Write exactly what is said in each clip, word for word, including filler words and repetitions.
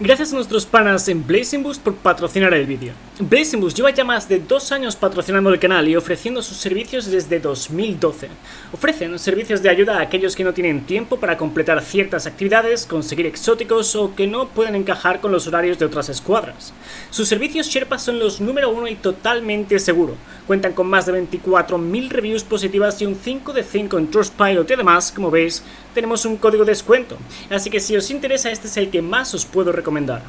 Gracias a nuestros panas en Blazing Boost por patrocinar el vídeo. Blazing Boost lleva ya más de dos años patrocinando el canal y ofreciendo sus servicios desde dos mil doce. Ofrecen servicios de ayuda a aquellos que no tienen tiempo para completar ciertas actividades, conseguir exóticos o que no pueden encajar con los horarios de otras escuadras. Sus servicios Sherpa son los número uno y totalmente seguro. Cuentan con más de veinticuatro mil reviews positivas y un cinco de cinco en Trustpilot y además, como veis, tenemos un código de descuento. Así que si os interesa, este es el que más os puedo recomendar.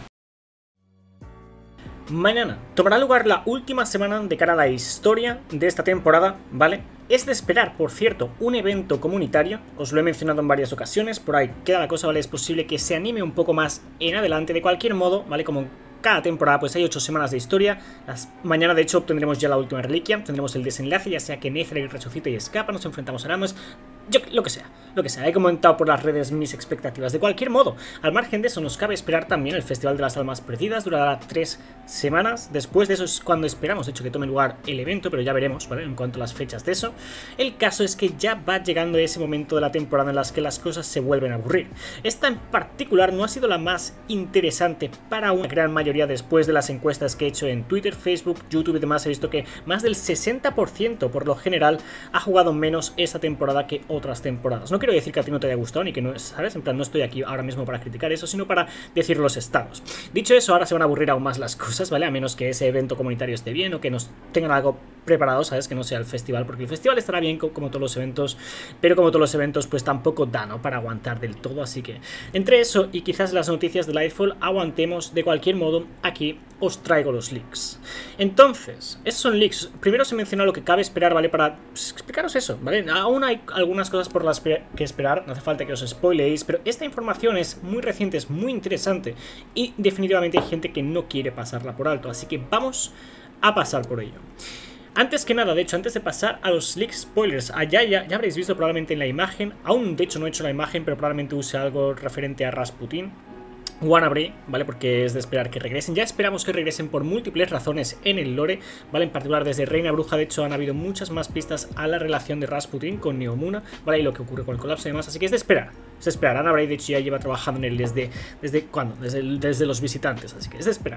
Mañana tomará lugar la última semana de cara a la historia de esta temporada, ¿vale? Es de esperar, por cierto, un evento comunitario, os lo he mencionado en varias ocasiones, por ahí queda la cosa, ¿vale? Es posible que se anime un poco más en adelante, de cualquier modo, ¿vale? Como cada temporada pues hay ocho semanas de historia. Las... Mañana de hecho obtendremos ya la última reliquia, tendremos el desenlace, ya sea que Netheril resucita y escapa, nos enfrentamos a Ramos, yo, lo que sea, lo que sea. He comentado por las redes mis expectativas. De cualquier modo, al margen de eso nos cabe esperar también el Festival de las Almas Perdidas, durará tres semanas, después de eso es cuando esperamos de hecho que tome lugar el evento, pero ya veremos, ¿vale? En cuanto a las fechas de eso. El caso es que ya va llegando ese momento de la temporada en las que las cosas se vuelven a aburrir. Esta en particular no ha sido la más interesante para una gran mayoría después de las encuestas que he hecho en Twitter, Facebook, YouTube y demás. He visto que más del sesenta por ciento por lo general ha jugado menos esta temporada que otras temporadas. No quiero decir que a ti no te haya gustado ni que no, ¿sabes? En plan, no estoy aquí ahora mismo para criticar eso, sino para decir los estados. Dicho eso, ahora se van a aburrir aún más las cosas, ¿vale? A menos que ese evento comunitario esté bien o que nos tengan algo preparado, ¿sabes? Que no sea el festival, porque el festival estará bien como todos los eventos, pero como todos los eventos pues tampoco da, ¿no? Para aguantar del todo, así que entre eso y quizás las noticias de Lightfall aguantemos. De cualquier modo, aquí os traigo los leaks. Entonces, esos son leaks. Primero se menciona lo que cabe esperar, ¿vale? Para pues, explicaros eso, ¿vale? Aún hay algunas cosas por las que esperar, no hace falta que os spoileéis, pero esta información es muy reciente, es muy interesante y definitivamente hay gente que no quiere pasarla por alto, así que vamos a pasar por ello. Antes que nada, de hecho, antes de pasar a los leaks spoilers, allá ya, ya habréis visto probablemente en la imagen, aún de hecho no he hecho la imagen, pero probablemente use algo referente a Rasputin, Wannabe, ¿vale? Porque es de esperar que regresen. Ya esperamos que regresen por múltiples razones en el lore, ¿vale? En particular desde Reina Bruja, de hecho, han habido muchas más pistas a la relación de Rasputin con Neomuna, ¿vale? Y lo que ocurre con el colapso y demás, así que es de esperar. Es de esperar. Wannabe, de hecho, ya lleva trabajando en él desde... ¿Desde cuándo? Desde, el, desde los visitantes, así que es de esperar.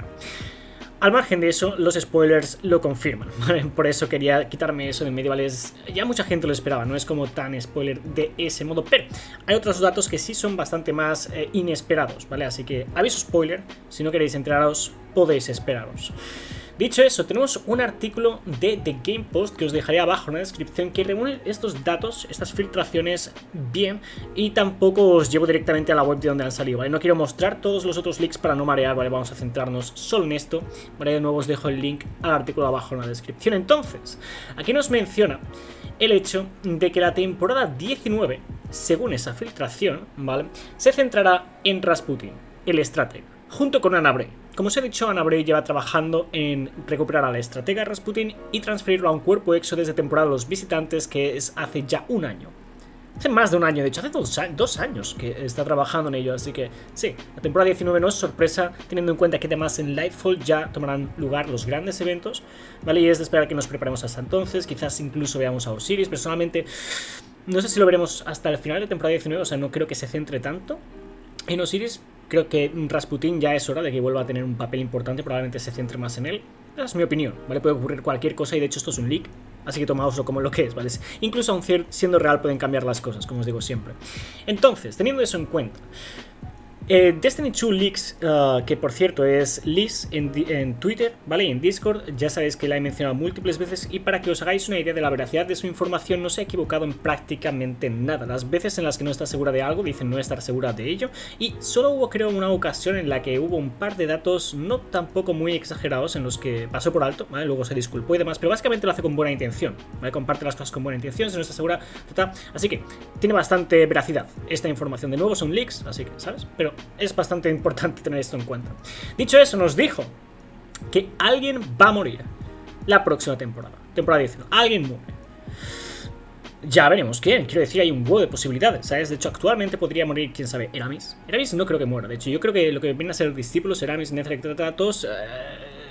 Al margen de eso, los spoilers lo confirman, ¿vale? Por eso quería quitarme eso de en medio, ¿vale? Es, ya mucha gente lo esperaba, no es como tan spoiler de ese modo, pero hay otros datos que sí son bastante más eh, inesperados, ¿vale? Así que aviso spoiler, si no queréis enteraros, podéis esperaros. Dicho eso, tenemos un artículo de The Game Post que os dejaré abajo en la descripción que reúne estos datos, estas filtraciones bien, y tampoco os llevo directamente a la web de donde han salido, ¿vale? No quiero mostrar todos los otros leaks para no marear, ¿vale? Vamos a centrarnos solo en esto, ¿vale? De nuevo os dejo el link al artículo abajo en la descripción. Entonces, aquí nos menciona el hecho de que la temporada diecinueve, según esa filtración, ¿vale? Se centrará en Rasputin, el estratega, junto con Wannabe. Como os he dicho, Wannabe lleva trabajando en recuperar a la estratega Rasputin y transferirlo a un cuerpo exo desde temporada de los visitantes, que es hace ya un año. Hace más de un año, de hecho, hace dos, dos años que está trabajando en ello, así que sí, la temporada diecinueve no es sorpresa, teniendo en cuenta que además en Lightfall ya tomarán lugar los grandes eventos, ¿vale? Y es de esperar que nos preparemos hasta entonces, quizás incluso veamos a Osiris. Personalmente, no sé si lo veremos hasta el final de temporada diecinueve, o sea, no creo que se centre tanto en Osiris. Creo que Rasputin ya es hora de que vuelva a tener un papel importante, probablemente se centre más en él. Esa es mi opinión, ¿vale? Puede ocurrir cualquier cosa y de hecho esto es un leak, así que tomaoslo como lo que es, ¿vale? Incluso aun siendo real pueden cambiar las cosas, como os digo siempre. Entonces, teniendo eso en cuenta, Eh, Destiny dos Leaks, uh, que por cierto es Liz en, en Twitter, ¿vale? Y en Discord, ya sabéis que la he mencionado múltiples veces y para que os hagáis una idea de la veracidad de su información, no se ha equivocado en prácticamente nada. Las veces en las que no está segura de algo, dicen no estar segura de ello, y solo hubo creo una ocasión en la que hubo un par de datos no tampoco muy exagerados en los que pasó por alto, ¿vale? Luego se disculpó y demás, pero básicamente lo hace con buena intención, ¿vale? Comparte las cosas con buena intención, si no está segura, tata. Así que tiene bastante veracidad esta información. De nuevo son leaks, así que, ¿sabes? Pero es bastante importante tener esto en cuenta. Dicho eso, nos dijo que alguien va a morir la próxima temporada. Temporada diecinueve. Alguien muere. Ya veremos quién. Quiero decir, hay un huevo de posibilidades, ¿sabes? De hecho, actualmente podría morir, quién sabe, Eramis. Eramis no creo que muera. De hecho, yo creo que lo que vienen a ser discípulos, Eramis, Netheril, todos... Eh,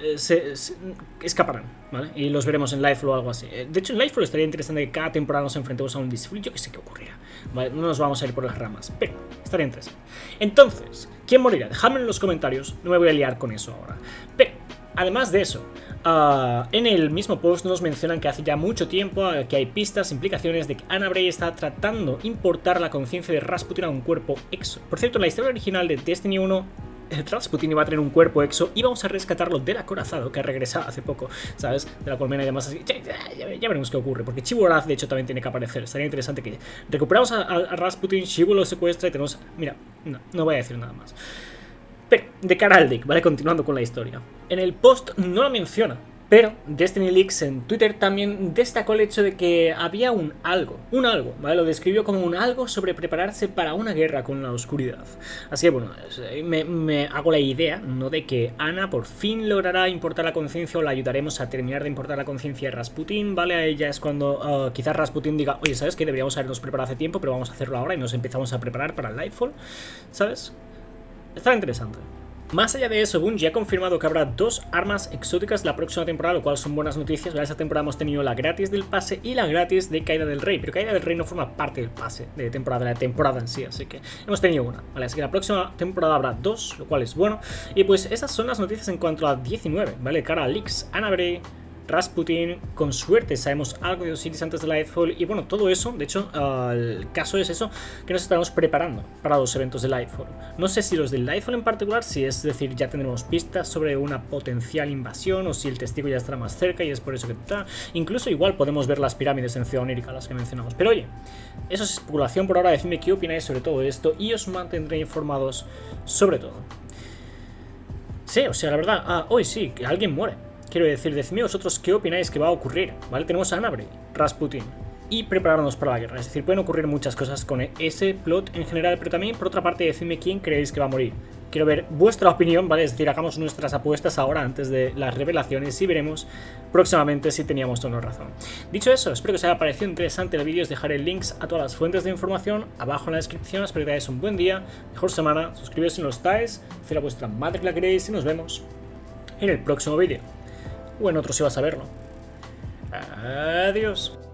eh, se, se escaparán, ¿vale? Y los veremos en Lightfall o algo así. De hecho, en Lightfall estaría interesante que cada temporada nos enfrentemos a un Disfrute. Yo que sé qué ocurrirá, ¿vale? No nos vamos a ir por las ramas, pero estaría interesante. Entonces, ¿quién morirá? Dejadme en los comentarios, no me voy a liar con eso ahora. Pero, además de eso, Uh, en el mismo post nos mencionan que hace ya mucho tiempo uh, que hay pistas, implicaciones de que Ana Bray está tratando de importar la conciencia de Rasputin a un cuerpo exo. Por cierto, en la historia original de Destiny uno, Rasputin iba a tener un cuerpo exo y vamos a rescatarlo del acorazado que ha regresado hace poco, ¿sabes? De la colmena y demás así. Ya, ya, ya veremos qué ocurre, porque Chibu Arath de hecho también tiene que aparecer. Estaría interesante que recuperamos a, a, a Rasputin, Chibu lo secuestra y tenemos... Mira, no, no voy a decir nada más. Pero, de cara al leak, ¿vale? Continuando con la historia. En el post no lo menciona, pero Destiny Leaks en Twitter también destacó el hecho de que había un algo, un algo, ¿vale? Lo describió como un algo sobre prepararse para una guerra con la oscuridad. Así que, bueno, me, me hago la idea, ¿no? De que Ana por fin logrará importar la conciencia o la ayudaremos a terminar de importar la conciencia de Rasputin, ¿vale? A ella es cuando uh, quizás Rasputin diga, oye, ¿sabes qué? Deberíamos habernos preparado hace tiempo, pero vamos a hacerlo ahora y nos empezamos a preparar para el Lightfall, ¿sabes? Está interesante. Más allá de eso, Bungie ha confirmado que habrá dos armas exóticas la próxima temporada, lo cual son buenas noticias. ¿Vale? Esta temporada hemos tenido la gratis del pase y la gratis de Caída del Rey, pero Caída del Rey no forma parte del pase de temporada, de la temporada en sí, así que hemos tenido una, ¿vale? Así que la próxima temporada habrá dos, lo cual es bueno. Y pues esas son las noticias en cuanto a diecinueve, ¿vale? Cara a leaks, Ana Bray, Rasputin, con suerte sabemos algo de Osiris antes de Lightfall y bueno, todo eso, de hecho, uh, el caso es eso, que nos estaremos preparando para los eventos de Lightfall. No sé si los del Lightfall en particular, si es decir, ya tendremos pistas sobre una potencial invasión o si el testigo ya estará más cerca y es por eso que está. Incluso igual podemos ver las pirámides en Ciudad Onírica, las que mencionamos. Pero oye, eso es especulación por ahora, decidme qué opináis sobre todo esto y os mantendré informados sobre todo. Sí, o sea, la verdad, ah, hoy sí, que alguien muere. Quiero decir, decidme vosotros qué opináis que va a ocurrir, ¿vale? Tenemos a Ana Bray, Rasputin y prepararnos para la guerra. Es decir, pueden ocurrir muchas cosas con ese plot en general, pero también, por otra parte, decidme quién creéis que va a morir. Quiero ver vuestra opinión, ¿vale? Es decir, hagamos nuestras apuestas ahora antes de las revelaciones y veremos próximamente si teníamos o no razón. Dicho eso, espero que os haya parecido interesante el vídeo. Os dejaré links a todas las fuentes de información abajo en la descripción. Espero que tengáis un buen día, mejor semana. Suscribiros si no lo estáis, haced a vuestra madre que la queréis y nos vemos en el próximo vídeo. O en otro si vas a verlo. Adiós.